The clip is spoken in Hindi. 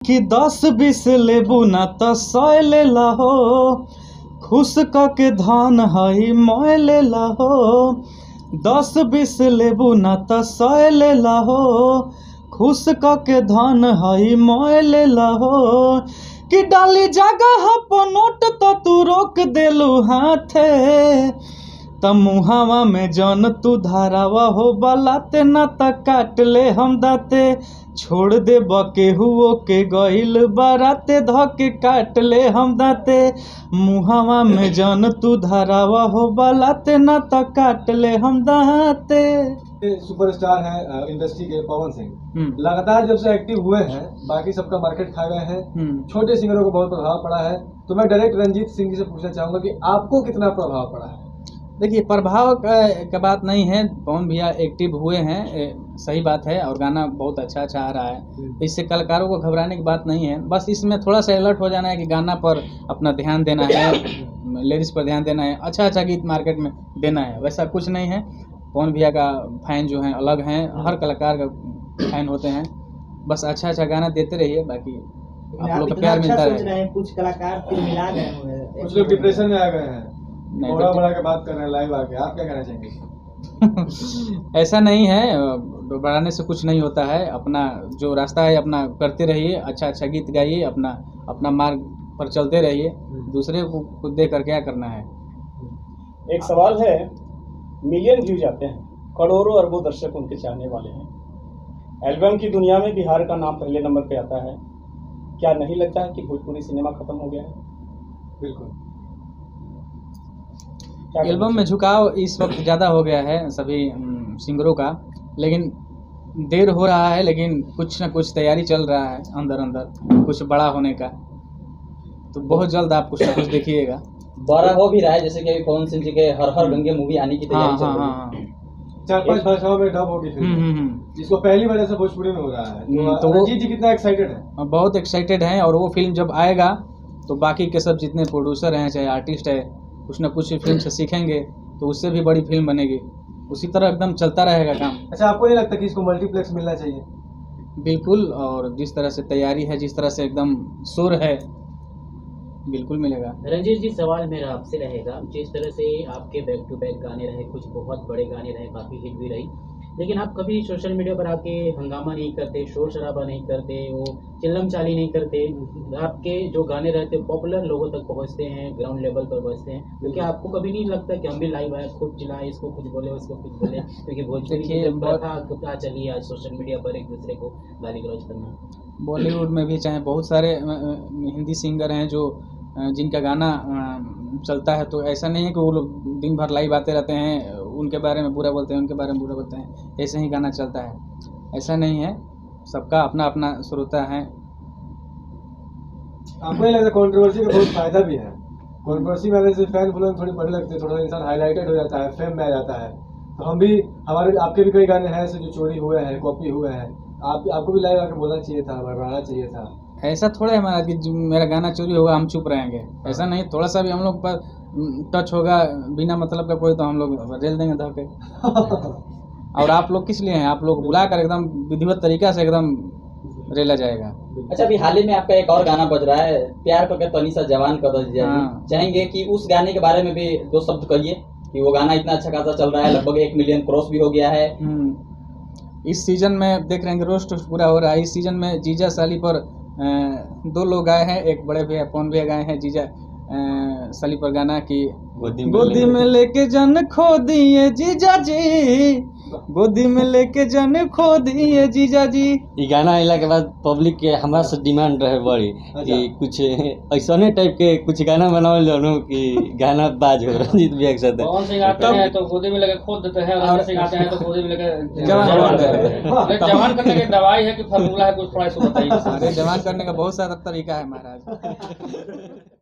कि 10-20 लेबू ना त 100 लेला हो, खुश क के धान हई मोय लेला हो। 10-20 लेबू ना त 100 लेला हो, खुश क के धान हई मोय लेला हो। कि डाली जगह पर नोट तो तू रोक देलू हाथे, त मुहावा में जन तू धारावा हो बलाते ना त काट ले हम दाते। छोड़ दे केहुओ के गइल बाराते, धके काट ले हम दाते। मुहावा में जन तू धारावा हो बलाते ना त काट ले हम दाते। सुपरस्टार है इंडस्ट्री के पवन सिंह, लगातार जब से एक्टिव हुए हैं बाकी सबका मार्केट खा गए हैं, छोटे सिंगरों को बहुत प्रभाव पड़ा है। तो मैं डायरेक्ट रंजीत सिंह जी से पूछना चाहूंगा कि आपको कितना प्रभाव पड़ा है? देखिए, प्रभाव का बात नहीं है, पवन भैया एक्टिव हुए हैं, सही बात है, और गाना बहुत अच्छा आ रहा है। इससे कलाकारों को घबराने की बात नहीं है, बस इसमें थोड़ा सा अलर्ट हो जाना है कि गाना पर अपना ध्यान देना है, लिरिक्स पर ध्यान देना है, अच्छा गीत मार्केट में देना है। वैसा कुछ नहीं है। पवन भैया का फैन जो है अलग हैं, हर कलाकार का फैन होते हैं। बस अच्छा गाना देते रहिए, बाकी आप लोग का प्यार मिलता रहे। कुछ कलाकार फिर मिला गए हैं, कुछ लोग डिप्रेशन में आ गए हैं, बड़ा के बात कर रहे हैं लाइव आके, आप क्या कहना चाहेंगे? ऐसा नहीं है, बढ़ाने से कुछ नहीं होता है। अपना जो रास्ता है अपना करते रहिए, अच्छा गीत गाइए, अपना मार्ग पर चलते रहिए, दूसरे को देख कर क्या करना है। एक सवाल है, मिलियन व्यूज आते हैं, करोड़ों अरबों दर्शक उनके चाहने वाले हैं, एल्बम की दुनिया में बिहार का नाम पहले नंबर पे आता है, क्या नहीं लगता है कि भोजपुरी सिनेमा खत्म हो गया है? बिल्कुल, एल्बम में झुकाव इस वक्त ज़्यादा हो गया है सभी सिंगरों का, लेकिन देर हो रहा है, लेकिन कुछ ना कुछ तैयारी चल रहा है अंदर कुछ बड़ा होने का। तो बहुत जल्द आप कुछ ना कुछ देखिएगा। बड़ा हो भी रहा है, जैसे कि पवन सिंह जी के हर गंगे मूवी आने की तैयारी चल रही है। 4-5 भाषाओं में डब होगी फिल्म, जिसको पहली बार ऐसा भोजपुरी में हो रहा है। तो रंजीत जी कितना एक्साइटेड है? बहुत एक्साइटेड हैं, और वो फिल्म जब आएगा तो बाकी के सब जितने प्रोड्यूसर हैं चाहे आर्टिस्ट है, कुछ ना कुछ फिल्म से सीखेंगे, तो उससे भी बड़ी फिल्म बनेगी। उसी तरह एकदम चलता रहेगा काम। अच्छा, आपको नहीं लगता कि इसको मल्टीप्लेक्स मिलना चाहिए? बिल्कुल, और जिस तरह से तैयारी है, जिस तरह से एकदम शोर है, बिल्कुल मिलेगा। रंजीत जी, सवाल मेरा आपसे रहेगा, जिस तरह से आपके बैक टू बैक गाने रहे, कुछ बहुत बड़े गाने रहे, काफ़ी हिट भी रही, लेकिन आप कभी सोशल मीडिया पर आके हंगामा नहीं करते, शोर शराबा नहीं करते, वो चिल्लम चाली नहीं करते। आपके जो गाने रहते पॉपुलर लोगों तक पहुंचते हैं, ग्राउंड लेवल पर पहुंचते हैं, तो क्या आपको कभी नहीं लगता कि हम भी लाइव आए, खूब चिल्लाएं, इसको कुछ बोले, उसको कुछ बोले? क्योंकि भोजपुरी की प्रथा चली आज सोशल मीडिया पर एक दूसरे को गाली गलौज करना। बॉलीवुड में भी चाहे बहुत सारे हिंदी सिंगर हैं जो जिनका गाना चलता है, तो ऐसा नहीं है कि वो लोग दिन भर लाइव आते रहते हैं, उनके बारे में बुरा बोलते हैं, उनके बारे में बुरा बोलते हैं, ऐसे ही गाना चलता है। ऐसा नहीं है, सबका अपना अपना श्रोता है। आपको नहीं लगता कंट्रोवर्सी का बहुत फायदा भी है? कंट्रोवर्सी में आने से फैन फॉलोइंग थोड़ी बढ़ने लगती है, थोड़ा इंसान हाईलाइटेड हो जाता है, फेम में आ जाता है। तो हम भी, आपके भी कई गाने हैं ऐसे जो चोरी हुए हैं, कॉपी हुए हैं, आपको भी लाइव आके बोलना चाहिए था, बढ़ाना चाहिए था। ऐसा थोड़ा है हमारा कि मेरा गाना चोरी होगा हम चुप रहेंगे, ऐसा नहीं। थोड़ा सा भी हम लोग पर टच होगा बिना मतलब का कोई, तो हम लोग रेल देंगे धोके। और आप लोग किस लिए हैं? आप लोग बुला कर एकदम विधिवत तरीका से एकदम रेला जाएगा। अच्छा, अभी हाल ही में आपका एक और गाना बज रहा है, प्यार करके तनीसा जवान कर दिया। चाहेंगे कि उस गाने के बारे में भी 2 शब्द कहिए कि वो गाना इतना अच्छा खासा चल रहा है, लगभग 1 मिलियन क्रॉस भी हो गया है। इस सीजन में देख रहे हैं रोस्ट पूरा हो रहा है। इस सीजन में जीजा साली पर 2 लोग गाए हैं, एक बड़े भैया पवन भैया गाए हैं जीजा साली पर गाना की गोदी में लेके जन खो दिए जीजा जी, गोदी में लेके जन खो दिए जीजा जी। ये गाना आने के बाद पब्लिक के हमारा से डिमांड रहे बड़ी कि कुछ ऐसा टाइप के कुछ गाना बनाओ जानो कि गाना बाज हो। रंजीत भैया के साथ कौन से गाते हैं तो गोदी में लेके खोद देते हैं, और ऐसे गाते हैं तो गोदी में लेके जवान करते हैं। जवान करने की दवाई है कि फार्मूला है, कुछ थोड़ा सा बताइए। जवान करने का बहुत सारा तरीका है महाराज।